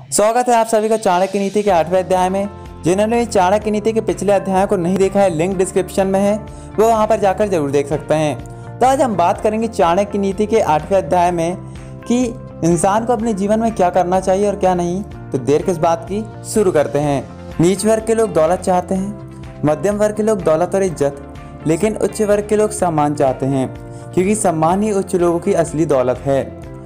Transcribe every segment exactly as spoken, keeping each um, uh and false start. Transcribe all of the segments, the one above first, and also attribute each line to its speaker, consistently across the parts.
Speaker 1: स्वागत है आप सभी का चाणक्य नीति के आठवें अध्याय में। जिन्होंने चाणक्य नीति के पिछले अध्याय को नहीं देखा है, लिंक डिस्क्रिप्शन में है, वो वहाँ पर जाकर जरूर देख सकते हैं। तो आज हम बात करेंगे चाणक्य नीति के आठवें अध्याय में कि इंसान को अपने जीवन में क्या करना चाहिए और क्या नहीं। तो देर किस बात की, शुरू करते हैं। नीच वर्ग के लोग दौलत चाहते हैं, मध्यम वर्ग के लोग दौलत और इज्जत, लेकिन उच्च वर्ग के लोग सम्मान चाहते हैं, क्योंकि सम्मान ही उच्च लोगों की असली दौलत है।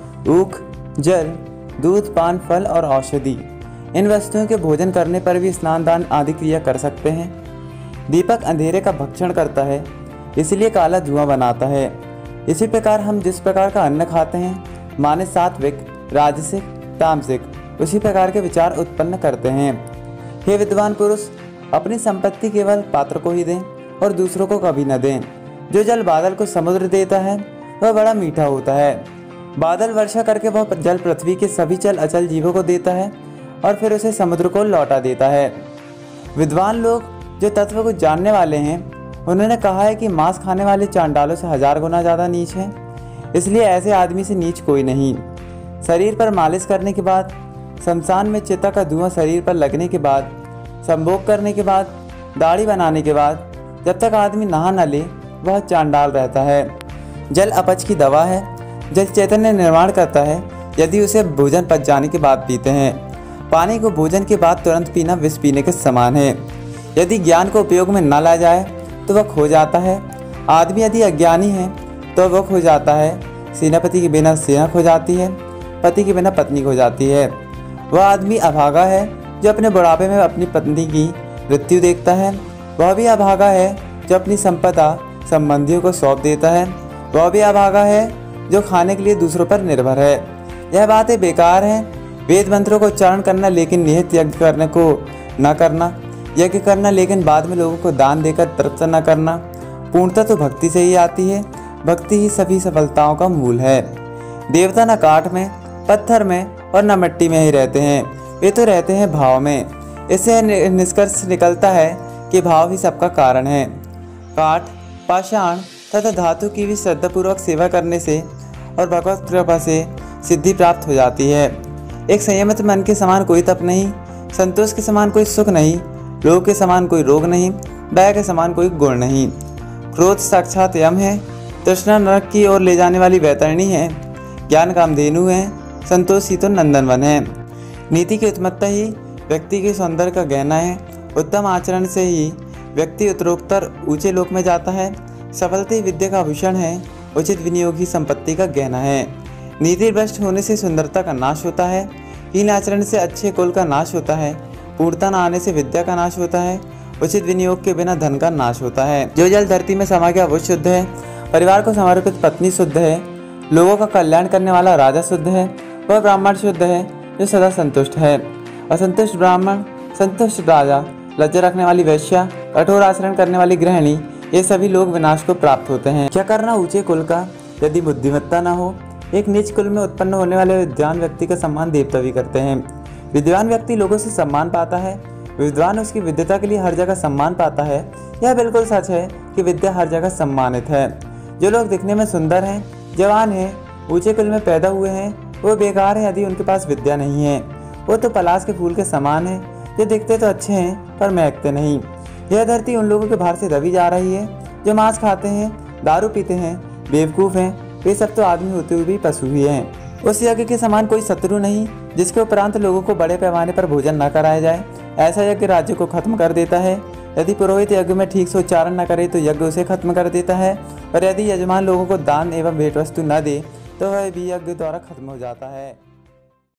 Speaker 1: ऊख, जल, दूध, पान, फल और औषधि, इन वस्तुओं के भोजन करने पर भी स्नान दान आदि क्रिया कर सकते हैं। दीपक अंधेरे का भक्षण करता है, इसलिए काला धुआं बनाता है। इसी प्रकार हम जिस प्रकार का अन्न खाते हैं, माने सात्विक, राजसिक, तामसिक, उसी प्रकार के विचार उत्पन्न करते हैं। हे विद्वान पुरुष, अपनी संपत्ति केवल पात्र को ही दें और दूसरों को कभी न दें। जो जल बादल को समुद्र देता है वह बड़ा मीठा होता है। बादल वर्षा करके वह जल पृथ्वी के सभी चल अचल जीवों को देता है और फिर उसे समुद्र को लौटा देता है। विद्वान लोग जो तत्व को जानने वाले हैं, उन्होंने कहा है कि मांस खाने वाले चांडालों से हजार गुना ज़्यादा नीच हैं, इसलिए ऐसे आदमी से नीच कोई नहीं। शरीर पर मालिश करने के बाद, शमशान में चिता का धुआं शरीर पर लगने के बाद, संभोग करने के बाद, दाढ़ी बनाने के बाद, जब तक आदमी नहा न ले वह चांडाल रहता है। जल अपच की दवा है। जल चैतन्य निर्माण करता है यदि उसे भोजन पच जाने के बाद पीते हैं। पानी को भोजन के बाद तुरंत पीना विष पीने के समान है। यदि ज्ञान को उपयोग में न लाया जाए तो वह खो जाता है। आदमी यदि अज्ञानी है तो वह खो जाता है। सेनापति के बिना सेना खो जाती है, पति के बिना पत्नी खो जाती है। वह आदमी अभागा है जो अपने बुढ़ापे में अपनी पत्नी की मृत्यु देखता है। वह भी अभागा है जो अपनी संपदा संबंधियों को सौंप देता है। वह भी अभागा है जो खाने के लिए दूसरों पर निर्भर है। यह बातें बेकार हैं। वेद मंत्रों को उच्चारण करना लेकिन निहित यज्ञ करने को न करना, यज्ञ करना लेकिन बाद में लोगों को दान देकर तृप्त न करना, पूर्णता तो भक्ति से ही आती है। भक्ति ही सभी सफलताओं का मूल है। देवता न काठ में, पत्थर में और न मिट्टी में ही रहते हैं, वे तो रहते हैं भाव में। इससे निष्कर्ष निकलता है कि भाव ही सबका कारण है। काठ, पाषाण तथा धातु की भी श्रद्धापूर्वक सेवा करने से और भगवत कृपा से सिद्धि प्राप्त हो जाती है। एक संयमित मन के समान कोई तप नहीं, संतोष के समान कोई सुख नहीं, लोभ के समान कोई रोग नहीं, दया के समान कोई गुण नहीं। क्रोध साक्षात यम है, तृष्णा नरक की ओर ले जाने वाली वैतरणी है, ज्ञान कामधेनु है, संतोष ही तो नंदनवन है। नीति की उत्तमता ही व्यक्ति के सौंदर्य का गहना है। उत्तम आचरण से ही व्यक्ति उत्तरोत्तर ऊंचे लोक में जाता है। सफलता ही विद्या का आभूषण है, उचित विनियोग ही संपत्ति का गहना है। नीति भ्रष्ट होने से सुंदरता का नाश होता है, हीन आचरण से अच्छे कुल का नाश होता है, पूर्णता न आने से विद्या का नाश होता है, उचित विनियोग के बिना धन का नाश होता है। जो जल धरती में समा गया वो शुद्ध है, परिवार को समर्पित पत्नी शुद्ध है, लोगों का कल्याण करने वाला राजा शुद्ध है, वह ब्राह्मण शुद्ध है जो सदा संतुष्ट है। असंतुष्ट ब्राह्मण, संतुष्ट राजा, लज्जा रखने वाली वैश्या, कठोर आचरण करने वाली गृहिणी, ये सभी लोग विनाश को प्राप्त होते हैं। क्या करना ऊंचे कुल का यदि बुद्धिमत्ता न हो। एक नीच कुल में उत्पन्न होने वाले विद्वान व्यक्ति का सम्मान देवता भी करते हैं। विद्वान व्यक्ति लोगों से सम्मान पाता है, विद्वान उसकी विद्वता के लिए हर जगह सम्मान पाता है। यह बिल्कुल सच है कि विद्या हर जगह सम्मानित है। जो लोग दिखने में सुंदर हैं, जवान हैं, ऊंचे कुल में पैदा हुए हैं, वो बेकार है यदि उनके पास विद्या नहीं है। वो तो पलाश के फूल के समान है, जो दिखते तो अच्छे हैं पर महकते नहीं। यह धरती उन लोगों के भार से दबी जा रही है जो मांस खाते हैं, दारू पीते हैं, बेवकूफ़ हैं। वे सब तो आदमी होते हुए भी पशु ही हैं। उस यज्ञ के समान कोई शत्रु नहीं जिसके उपरांत लोगों को बड़े पैमाने पर भोजन न कराया जाए। ऐसा यज्ञ राज्य को खत्म कर देता है। यदि पुरोहित यज्ञ में ठीक से उच्चारण न करे तो यज्ञ उसे खत्म कर देता है, और यदि यजमान लोगों को दान एवं भेंट वस्तु न दे तो वह भी यज्ञ द्वारा खत्म हो जाता है।